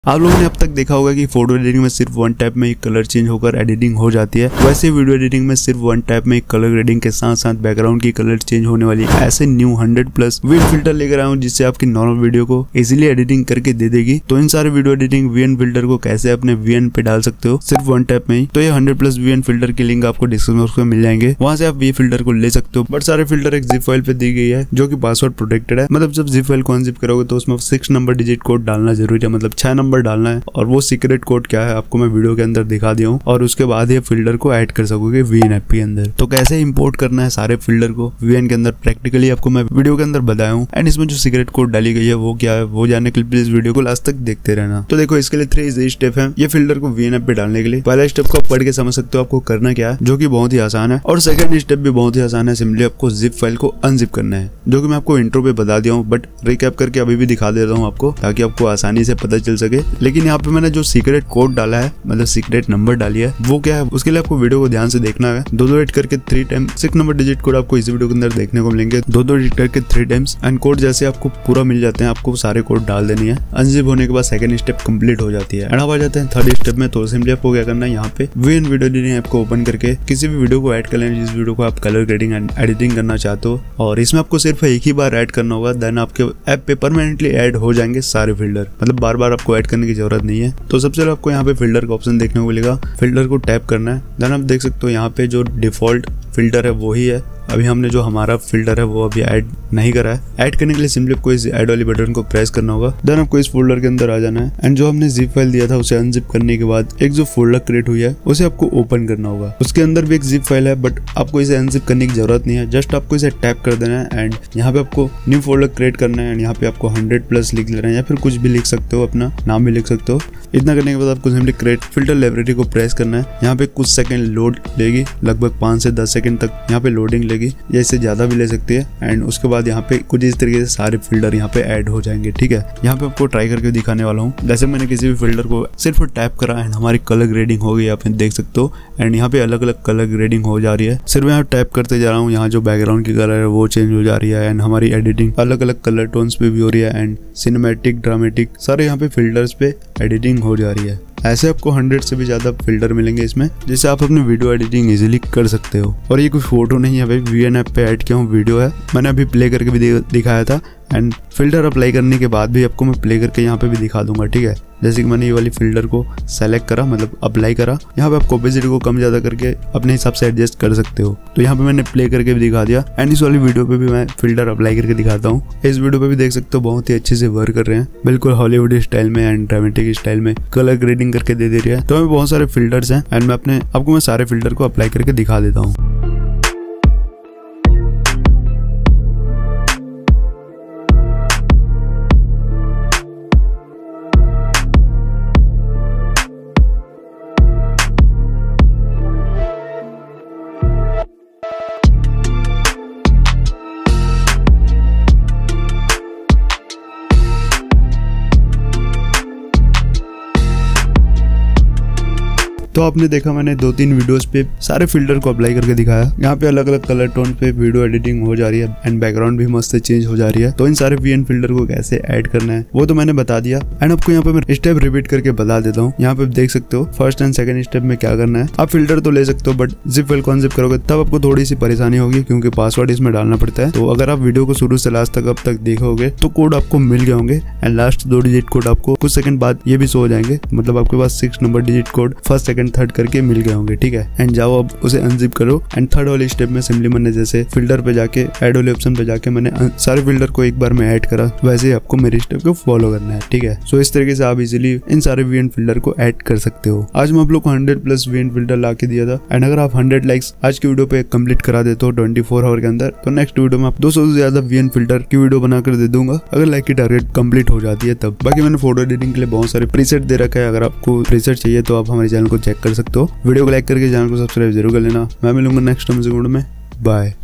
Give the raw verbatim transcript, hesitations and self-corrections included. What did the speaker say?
आप लोगों ने अब तक देखा होगा कि फोटो एडिटिंग में सिर्फ वन टैप में ही कलर चेंज होकर एडिटिंग हो जाती है। वैसे वीडियो एडिटिंग में सिर्फ वन टैप में कलर ग्रेडिंग के साथ साथ बैकग्राउंड की कलर चेंज होने वाली ऐसे new hundred plus VN filter लेकर आया हूँ, जिससे आपकी नॉर्मल वीडियो को इजीली एडिटिंग करके दे देगी। तो इन सारे वीडियो एडिटिंग वीएन फिल्टर को कैसे अपने वीएन पे डाल सकते हो सिर्फ वन टैप में ही। तो ये हंड्रेड प्लस वीएन फिल्टर की लिंक आपको डिस्क्रिप्शन बॉक्स में मिल जाएंगे, वहां से आप ये फिल्टर को ले सकते हो। बट सारे फिल्टर एक जिप फाइल पे दी गई है जो की पासवर्ड प्रोटेक्टेड है। मतलब जब जिप फाइल को अनजिप करोगे तो उसमें सिक्स नंबर डिजिट कोड डालना जरूरी है, मतलब छह नंबर डालना है। और वो सीक्रेट कोड क्या है आपको मैं वीडियो के अंदर दिखा दिया हूँ, और उसके बाद ये फिल्टर को ऐड कर सकोगे वीएन ऐप के अंदर। तो कैसे इंपोर्ट करना है सारे फिल्टर को वीएन के अंदर प्रैक्टिकली आपको मैं वीडियो के अंदर बताया हूँ। एंड इसमें जो सीक्रेट कोड डाली गई है वो क्या है वो जानने के लिए प्लीज वीडियो को लास्ट तक देखते रहना। तो देखो, इसके लिए थ्री इजी स्टेप है ये फिल्टर को वीएन ऐप पे डालने के लिए। पहला स्टेप को आप पढ़ के समझ सकते हो आपको करना क्या है, जो की बहुत ही आसान है। और सेकंड स्टेप भी बहुत ही आसान है, सिंपली आपको जिप फाइल को अनजिप करना है, जो की मैं आपको इंट्रो पे बता दिया हूँ। बट रिकैप करके अभी भी दिखा देता हूँ आपको, ताकि आपको आसानी से पता चल सके। लेकिन यहाँ पे मैंने जो सीक्रेट कोड डाला है, मतलब सीक्रेट नंबर डाली है, वो क्या है उसके लिए आपको वीडियो को ध्यान से देखना है। दो दो एड करके three time six number digit code आपको इस वीडियो के अंदर देखने को मिलेंगे, दो दो एड करके थ्री टाइम्स। एंड कोड जैसे आपको पूरा मिल जाते हैं, आपको सारे कोड डाल देनी है। अनजिप होने के बाद सेकंड स्टेप कंप्लीट हो जाती है। एंड अब आ जाते हैं थर्ड स्टेप में। तो सिंपली आपको क्या करना है, यहाँ पे वीएन वीडियो एडिटिंग ऐप को ओपन करके किसी भी वीडियो को ऐड कर लेना जिस वीडियो को आप कलर ग्रेडिंग एंड एडिटिंग करना चाहते हो। और इसमें आपको सिर्फ एक ही बार ऐड करना होगा, देन आपके ऐप पे परमानेंटली ऐड हो जाएंगे सारे फिल्टर, मतलब बार बार आपको ऐड करने की जरूरत नहीं है। तो सबसे पहले आपको यहाँ पे फिल्टर का ऑप्शन देखने को मिलेगा, फिल्टर को टैप करना है। देन आप देख सकते हो यहाँ पे जो डिफॉल्ट फिल्टर है वही है। अभी हमने जो हमारा फिल्टर है वो अभी ऐड नहीं करा है। ऐड करने के लिए सिंपली आपको इस ऐड वाली बटन को प्रेस करना होगा। देन आपको इस फोल्डर के अंदर आ जाना है। एंड जो हमने जिप फाइल दिया था उसे अनजिप करने के बाद एक जो फोल्डर क्रिएट हुई है उसे आपको ओपन करना होगा। उसके अंदर भी एक जिप फाइल है, बट आपको इसे अनजिप करने की जरूरत नहीं है। जस्ट आपको इसे टैप कर देना है एंड यहाँ पे आपको न्यू फोल्डर क्रिएट करना है। एंड यहाँ पे आपको हंड्रेड प्लस लिख लेना है, या फिर कुछ भी लिख सकते हो, अपना नाम भी लिख सकते हो। इतना करने के बाद आपको सिंपली क्रिएट फिल्टर लाइब्रेरी को प्रेस करना है। यहाँ पे कुछ सेकंड लोड लेगी, लगभग पाँच से दस सेकंड तक यहाँ पे लोडिंग लेगी, या इससे ज्यादा भी ले सकती है। एंड उसके बाद यहाँ पे कुछ इस तरीके से सारे फिल्टर यहाँ पे ऐड हो जाएंगे। ठीक है, यहाँ पे आपको ट्राई करके दिखाने वाला हूँ। जैसे मैंने किसी भी फिल्टर को सिर्फ टैप करा एंड हमारी कलर ग्रेडिंग हो गई, आप देख सकते हो। एंड यहाँ पे अलग अलग कलर ग्रेडिंग हो जा रही है। सिर्फ यहाँ टैप करते जा रहा हूँ, यहाँ जो बैकग्राउंड की कलर है वो चेंज हो जा रही है। एंड हमारी एडिटिंग अलग अलग कलर टोन्स पे भी हो रही है। एंड सिनेमैटिक, ड्रामेटिक सारे यहाँ पे फिल्टर्स पे एडिटिंग हो जा रही है। ऐसे आपको हंड्रेड से भी ज्यादा फिल्टर मिलेंगे इसमें, जिससे आप अपनी वीडियो एडिटिंग इजीली कर सकते हो। और ये कोई फोटो नहीं है भाई, वीएन ऐप पे ऐड किया हूँ वीडियो है, मैंने अभी प्ले करके भी दिखाया था। एंड फिल्टर अप्लाई करने के बाद भी आपको मैं प्ले करके यहाँ पे भी दिखा दूंगा। ठीक है, जैसे कि मैंने ये वाली फिल्टर को सेलेक्ट करा, मतलब अप्लाई करा। यहाँ पे आप ओपेसिटी को कम ज्यादा करके अपने हिसाब से एडजस्ट कर सकते हो। तो यहाँ पे मैंने प्ले करके भी दिखा दिया। एंड इस वाली वीडियो पे भी मैं फिल्टर अप्लाई करके दिखाता हूँ। इस वीडियो पे भी देख सकते हो बहुत ही अच्छे से वर्क कर रहे हैं, बिल्कुल हॉलीवुड स्टाइल में एंड ड्रामेटिक स्टाइल में कलर ग्रेडिंग करके दे दे रही है। तो हमें बहुत सारे फिल्टर्स हैं एंड मैं अपने आपको मैं सारे फिल्टर को अप्लाई करके दिखा देता हूँ। तो आपने देखा मैंने दो तीन वीडियोस पे सारे फिल्टर को अप्लाई करके दिखाया। यहाँ पे अलग अलग कलर टोन पे वीडियो एडिटिंग हो जा रही है एंड बैकग्राउंड भी मस्त चेंज हो जा रही है। तो इन सारे वीएन फिल्टर को कैसे ऐड करना है वो तो मैंने बता दिया। एंड आपको यहाँ पे मैं स्टेप रिपीट करके बता देता हूँ। यहाँ पे देख सकते हो फर्स्ट एंड सेकंड स्टेप में क्या करना है। आप फिल्टर तो ले सकते हो, बट जिप फाइल को अनजिप करोगे तब आपको थोड़ी सी परेशानी होगी, क्योंकि पासवर्ड इसमें डालना पड़ता है। तो अगर आप वीडियो को शुरू से लास्ट तक अब तक देखोगे तो कोड आपको मिल गए होंगे। एंड लास्ट दो डिजिट कोड आपको कुछ सेकंड बाद ये भी शो हो जाएंगे, मतलब आपके पास six number digit code first second third करके मिल गए होंगे। ठीक है, एंड जाओ अब उसे अनजिप करो। एंड थर्ड वाले स्टेप में सिंपली मैंने जैसे फिल्टर पे जाके ऐड वाले ऑप्शन पे जाके मैंने सारे फिल्टर को एक बार में ऐड करा, वैसे ही आपको मेरे स्टेप को फॉलो करना है। ठीक है, सो इस तरीके से आप इजीली इन सारे वीएन फिल्टर को ऐड कर सकते हो। आज मैं आप लोग को हंड्रेड प्लस वीएन फिल्टर ला के दिया था। एंड अगर आप हंड्रेड लाइक्स आज की वीडियो पे कंप्लीट करा देते हो ट्वेंटी फोर आवर के अंदर, तो नेक्स्ट वीडियो में आप दो सौ से ज्यादा वीएन फिल्टर की वीडियो बनाकर दे दूंगा, अगर लाइक की टारगेट कंप्लीट हो जाती है तब। बाकी मैंने फोटो एडिटिंग के लिए बहुत सारे प्रीसेट दे रखा है, अगर आपको प्रीसेट चाहिए तो आप हमारे चैनल को चेक कर सकते हो। वीडियो को लाइक करके चैनल को सब्सक्राइब जरूर कर लेना। मैं मिलूंगा नेक्स्ट वीडियो में। बाय।